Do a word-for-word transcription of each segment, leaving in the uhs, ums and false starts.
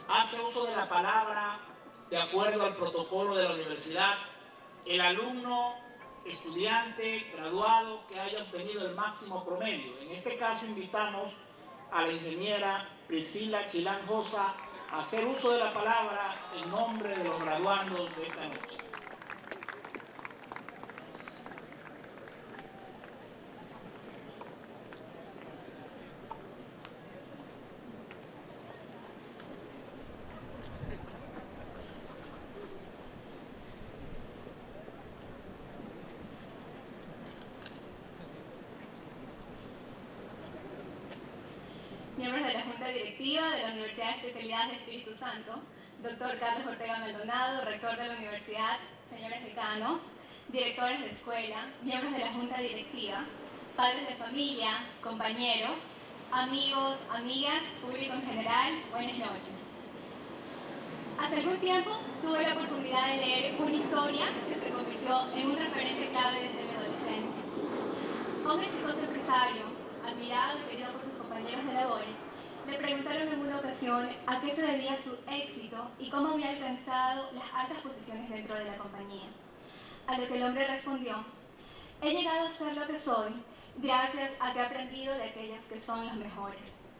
hace uso de la palabra de acuerdo al protocolo de la universidad el alumno, estudiante, graduado que haya obtenido el máximo promedio. En este caso invitamos a la ingeniera Priscila Chilán Josa a hacer uso de la palabra en nombre de los graduandos de esta noche. Miembros de la Junta Directiva de la Universidad de Especialidades de Espíritu Santo, doctor Carlos Ortega Maldonado, rector de la universidad, señores decanos, directores de escuela, miembros de la Junta Directiva, padres de familia, compañeros, amigos, amigas, público en general, buenas noches. Hace algún tiempo tuve la oportunidad de leer una historia que se convirtió en un referente clave desde mi adolescencia. Un exitoso empresario, admirado y querido por sus compañeros de labores, le preguntaron en una ocasión a qué se debía su éxito y cómo había alcanzado las altas posiciones dentro de la compañía. A lo que el hombre respondió: he llegado a ser lo que soy gracias a que he aprendido de aquellos que son los mejores.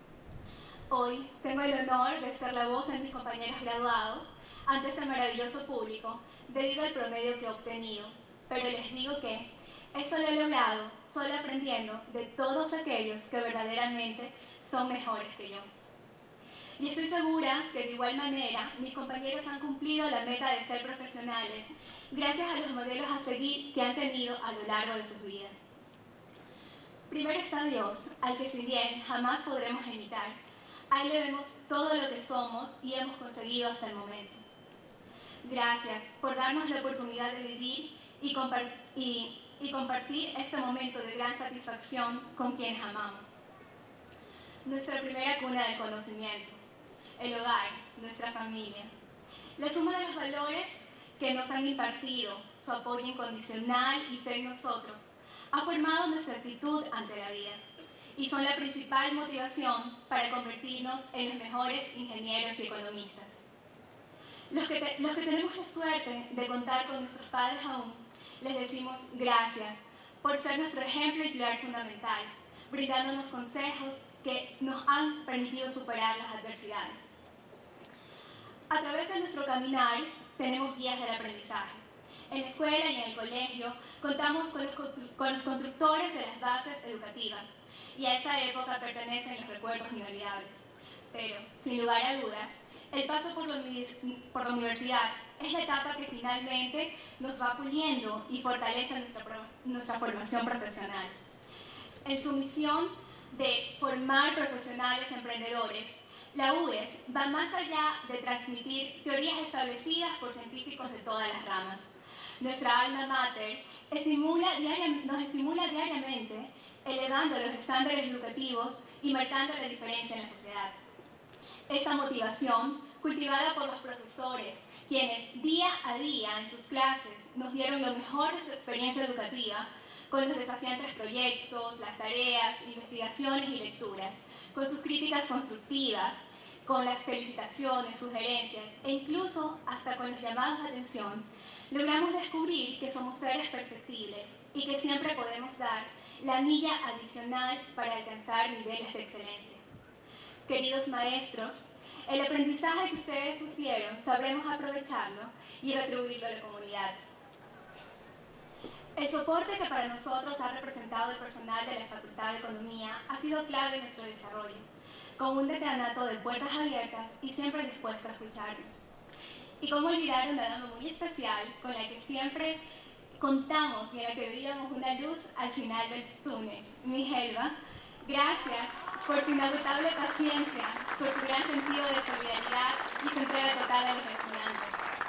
Hoy tengo el honor de ser la voz de mis compañeros graduados ante este maravilloso público debido al promedio que he obtenido, pero les digo que eso lo he logrado solo aprendiendo de todos aquellos que verdaderamente son mejores que yo. Y estoy segura que de igual manera mis compañeros han cumplido la meta de ser profesionales gracias a los modelos a seguir que han tenido a lo largo de sus vidas. Primero está Dios, al que si bien jamás podremos imitar, a Él le vemos todo lo que somos y hemos conseguido hasta el momento. Gracias por darnos la oportunidad de vivir y compartir y y compartir este momento de gran satisfacción con quienes amamos. Nuestra primera cuna del conocimiento, el hogar, nuestra familia. La suma de los valores que nos han impartido, su apoyo incondicional y fe en nosotros, ha formado nuestra actitud ante la vida y son la principal motivación para convertirnos en los mejores ingenieros y economistas. Los que, te, los que tenemos la suerte de contar con nuestros padres aún, les decimos gracias por ser nuestro ejemplo y pilar fundamental, brindándonos consejos que nos han permitido superar las adversidades. A través de nuestro caminar tenemos guías del aprendizaje. En la escuela y en el colegio contamos con los, con los constructores de las bases educativas y a esa época pertenecen los recuerdos inolvidables. Pero, sin lugar a dudas, el paso por la, por la universidad es la etapa que finalmente nos va puliendo y fortalece nuestra, nuestra formación profesional. En su misión de formar profesionales emprendedores, la U E S va más allá de transmitir teorías establecidas por científicos de todas las ramas. Nuestra alma mater estimula diaria, nos estimula diariamente, elevando los estándares educativos y marcando la diferencia en la sociedad. Esa motivación, cultivada por los profesores, quienes día a día en sus clases nos dieron lo mejor de su experiencia educativa, con los desafiantes proyectos, las tareas, investigaciones y lecturas, con sus críticas constructivas, con las felicitaciones, sugerencias e incluso hasta con los llamados de atención, logramos descubrir que somos seres perfectibles y que siempre podemos dar la milla adicional para alcanzar niveles de excelencia. Queridos maestros, el aprendizaje que ustedes nos dieron sabremos aprovecharlo y retribuirlo a la comunidad. El soporte que para nosotros ha representado el personal de la Facultad de Economía ha sido clave en nuestro desarrollo, con un decanato de puertas abiertas y siempre dispuesto a escucharnos. Y cómo olvidar a una dama muy especial con la que siempre contamos y en la que veíamos una luz al final del túnel, mi Helva. Gracias por su inagotable paciencia, por su gran sentido de solidaridad y su entrega total a los estudiantes.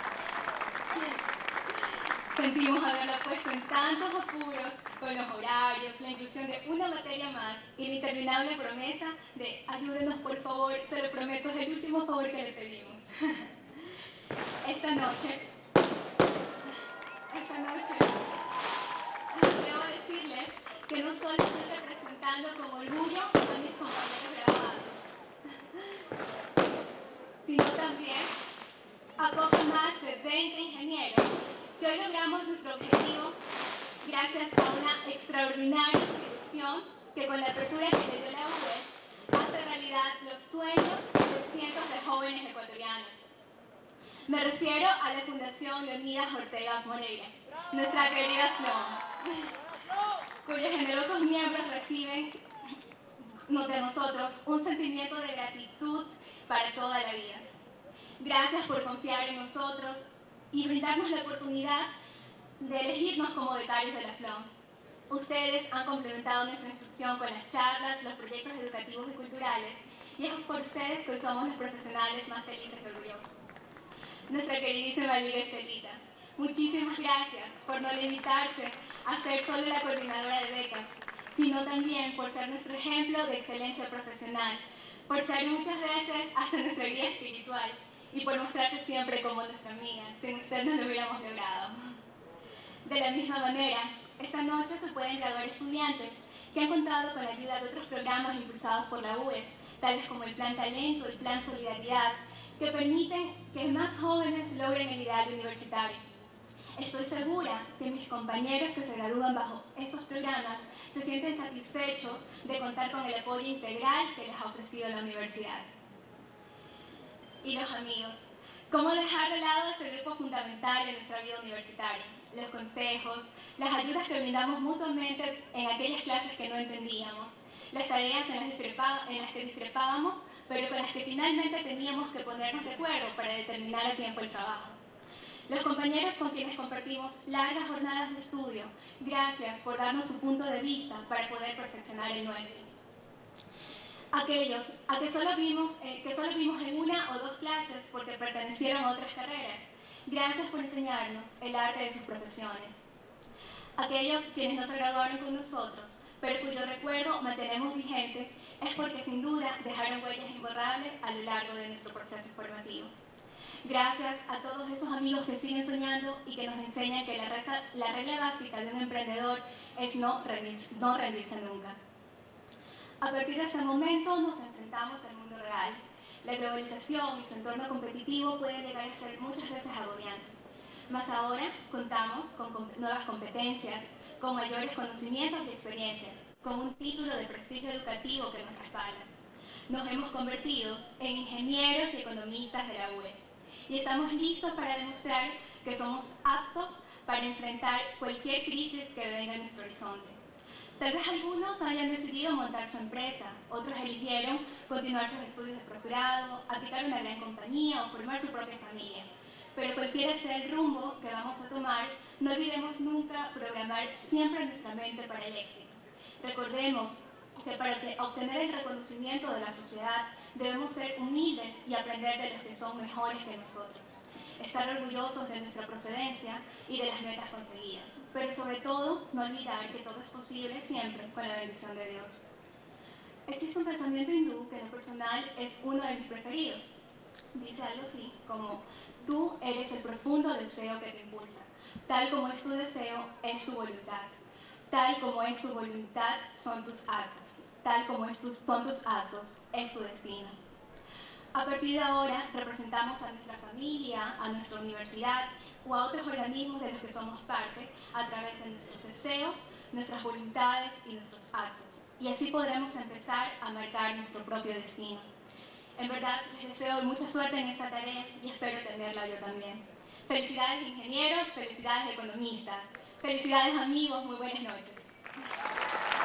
Sentimos haberla puesto en tantos apuros con los horarios, la inclusión de una materia más y la interminable promesa de ayúdenos por favor, se lo prometo, es el último favor que le pedimos. Esta noche, esta noche, debo decirles que no solo estoy representando con orgullo a mis compañeros graduados, sino también a poco más de veinte ingenieros que hoy logramos nuestro objetivo gracias a una extraordinaria institución que con la apertura que le dio la U E S hace realidad los sueños de cientos de jóvenes ecuatorianos. Me refiero a la Fundación Leonidas Ortega Moreira, nuestra querida FLON, cuyos generosos miembros reciben de nosotros un sentimiento de gratitud para toda la vida. Gracias por confiar en nosotros y brindarnos la oportunidad de elegirnos como becarios de la FLON. Ustedes han complementado nuestra instrucción con las charlas, los proyectos educativos y culturales, y es por ustedes que hoy somos los profesionales más felices y orgullosos. Nuestra queridísima amiga Estelita, muchísimas gracias por no limitarse a ser solo la coordinadora de becas, sino también por ser nuestro ejemplo de excelencia profesional, por ser muchas veces hasta nuestra guía espiritual y por mostrarse siempre como nuestra amiga. Sin usted no lo hubiéramos logrado. De la misma manera, esta noche se pueden graduar estudiantes que han contado con la ayuda de otros programas impulsados por la U E S, tales como el Plan Talento y Plan Solidaridad, que permiten que más jóvenes logren el ideal universitario. Estoy segura que mis compañeros que se gradúan bajo estos programas se sienten satisfechos de contar con el apoyo integral que les ha ofrecido la universidad. Y los amigos, ¿cómo dejar de lado ese grupo fundamental en nuestra vida universitaria? Los consejos, las ayudas que brindamos mutuamente en aquellas clases que no entendíamos, las tareas en las, en las que discrepábamos, pero con las que finalmente teníamos que ponernos de acuerdo para determinar a tiempo el trabajo. Los compañeros con quienes compartimos largas jornadas de estudio, gracias por darnos su punto de vista para poder perfeccionar el nuestro. Aquellos a que solo vimos, eh, que solo vimos en una o dos clases porque pertenecieron a otras carreras, gracias por enseñarnos el arte de sus profesiones. Aquellos quienes no se graduaron con nosotros, pero cuyo recuerdo mantenemos vigente, es porque sin duda dejaron huellas imborrables a lo largo de nuestro proceso formativo. Gracias a todos esos amigos que siguen soñando y que nos enseñan que la, reza, la regla básica de un emprendedor es no rendirse, no rendirse nunca. A partir de ese momento nos enfrentamos al mundo real. La globalización y su entorno competitivo pueden llegar a ser muchas veces agobiante. Mas ahora contamos con comp- nuevas competencias, con mayores conocimientos y experiencias, con un título de prestigio educativo que nos respalda. Nos hemos convertido en ingenieros y economistas de la U E S y estamos listos para demostrar que somos aptos para enfrentar cualquier crisis que venga en nuestro horizonte. Tal vez algunos hayan decidido montar su empresa, otros eligieron continuar sus estudios de posgrado, aplicar una gran compañía o formar su propia familia. Pero cualquiera sea el rumbo que vamos a tomar, no olvidemos nunca programar siempre nuestra mente para el éxito. Recordemos que para obtener el reconocimiento de la sociedad debemos ser humildes y aprender de los que son mejores que nosotros. Estar orgullosos de nuestra procedencia y de las metas conseguidas, pero sobre todo no olvidar que todo es posible siempre con la bendición de Dios. Existe un pensamiento hindú que en lo personal es uno de mis preferidos. Dice algo así como: tú eres el profundo deseo que te impulsa, tal como es tu deseo, es tu voluntad, tal como es tu voluntad, son tus actos, tal como es tu, son tus actos, es tu destino. A partir de ahora representamos a nuestra familia, a nuestra universidad o a otros organismos de los que somos parte a través de nuestros deseos, nuestras voluntades y nuestros actos. Y así podremos empezar a marcar nuestro propio destino. En verdad, les deseo mucha suerte en esta tarea y espero tenerla yo también. Felicidades ingenieros, felicidades economistas, felicidades amigos, muy buenas noches.